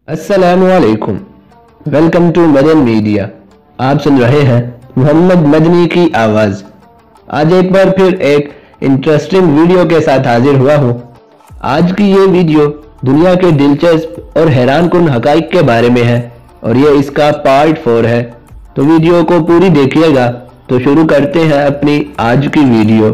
अस्सलामुअलैकुम, welcome to Madan media. आप सुन रहे हैं मोहम्मद मदनी की आवाज़। आज एक बार फिर एक इंटरेस्टिंग वीडियो के साथ हाजिर हुआ हूँ। आज की ये वीडियो दुनिया के दिलचस्प और हैरानकुन हकाइक के बारे में है और ये इसका पार्ट 4 है। तो वीडियो को पूरी देखिएगा। तो शुरू करते हैं अपनी आज की वीडियो।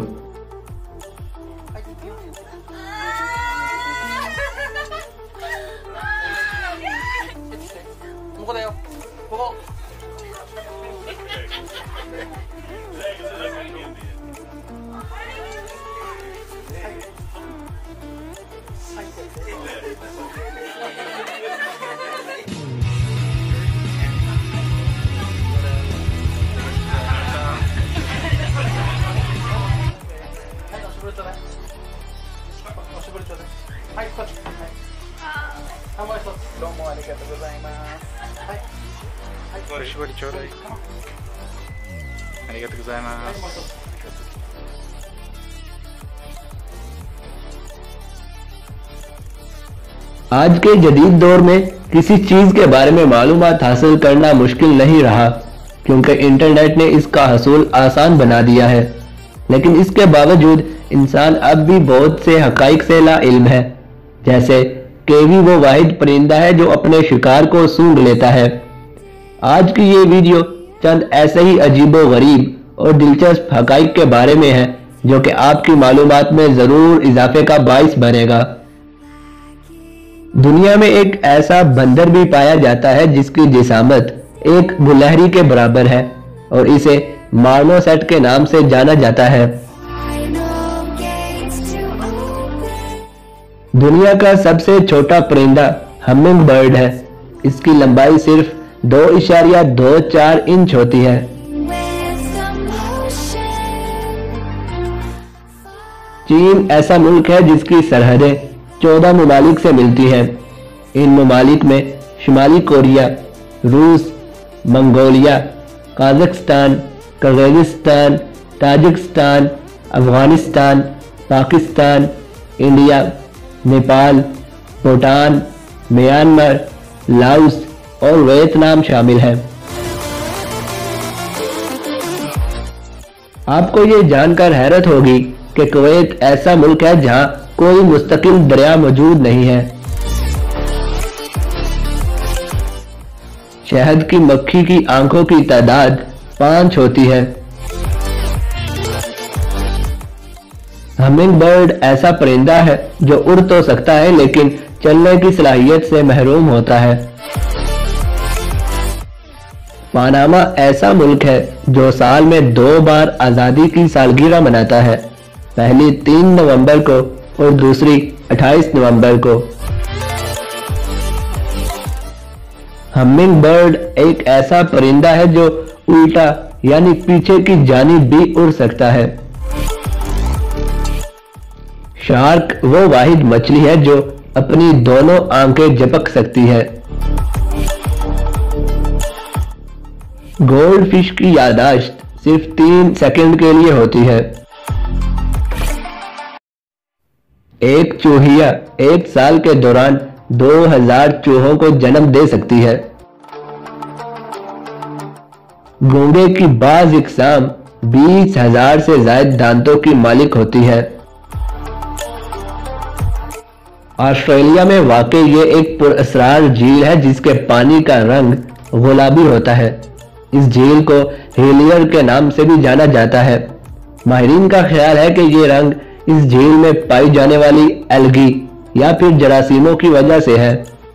आज के जदीद दौर में किसी चीज के बारे में मालूमात हासिल करना मुश्किल नहीं रहा, क्योंकि इंटरनेट ने इसका हसूल आसान बना दिया है। लेकिन इसके बावजूद इंसान अब भी बहुत से हकाइक से ला इल्म है, जैसे केवी वो वाहिद परिंदा है जो अपने शिकार को सूंघ लेता है। आज की ये वीडियो चंद ऐसे ही अजीबो गरीब और दिलचस्प हकाइक के बारे में है जो कि आपकी मालूमात में जरूर इजाफे का बाइस बनेगा। दुनिया में एक ऐसा बंदर भी पाया जाता है जिसकी जिसामत एक गुलहरी के बराबर है और इसे मार्मोसेट के नाम से जाना जाता है। दुनिया का सबसे छोटा परिंदा हमिंग बर्ड है। इसकी लंबाई सिर्फ 2.24 इंच होती है। चीन ऐसा मुल्क है जिसकी सरहदें 14 ममालिक से मिलती हैं। इन ममालिक में शुमाली कोरिया, रूस, Mongolia, Kazakhstan, Kyrgyzstan, Tajikistan, Afghanistan, Pakistan, India, Nepal, Bhutan, Myanmar, Laos और वियतनाम शामिल है। आपको ये जानकर हैरत होगी कि कुवैत ऐसा मुल्क है जहां कोई मुस्तकिल दरिया मौजूद नहीं है। शहद की मक्खी की आंखों की तादाद 5 होती है। हमिंग बर्ड ऐसा परिंदा है जो उड़ तो सकता है लेकिन चलने की सलाहियत से महरूम होता है। पनामा ऐसा मुल्क है जो साल में 2 बार आज़ादी की सालगिरह मनाता है, पहली 3 नवंबर को और दूसरी 28 नवंबर को। हमिंग बर्ड एक ऐसा परिंदा है जो उल्टा यानी पीछे की जानिब भी उड़ सकता है। शार्क वो वाहिद मछली है जो अपनी दोनों आंखें झपक सकती है। गोल्ड फिश की याददाश्त सिर्फ 3 सेकंड के लिए होती है। एक चूहिया एक साल के दौरान 2000 चूहों को जन्म दे सकती है। गूंगे की बाज इकसाम 20,000 से ज्यादा दांतों की मालिक होती है। ऑस्ट्रेलिया में वाक़ ये एक पुरअसरार झील है जिसके पानी का रंग गुलाबी होता है। इस झील को हेलियर के नाम से भी जाना जाता है। माहिरीन का ख्याल है कि ये रंग इस झील में पाई जाने वाली एल्गी या फिर जरासीमों की वजह से है।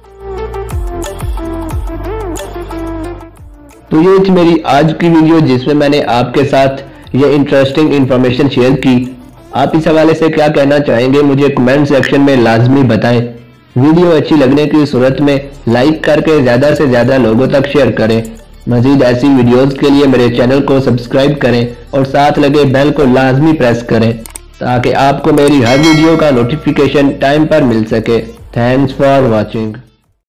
तो ये थी मेरी आज की वीडियो जिसमें मैंने आपके साथ ये इंटरेस्टिंग इंफॉर्मेशन शेयर की। आप इस हवाले से क्या कहना चाहेंगे मुझे कमेंट सेक्शन में लाजमी बताएं। वीडियो अच्छी लगने की सूरत में लाइक करके ज्यादा से ज्यादा लोगों तक शेयर करें। मजीद ऐसी वीडियोस के लिए मेरे चैनल को सब्सक्राइब करें और साथ लगे बेल को लाजमी प्रेस करें ताकि आपको मेरी हर वीडियो का नोटिफिकेशन टाइम पर मिल सके। Thanks for watching.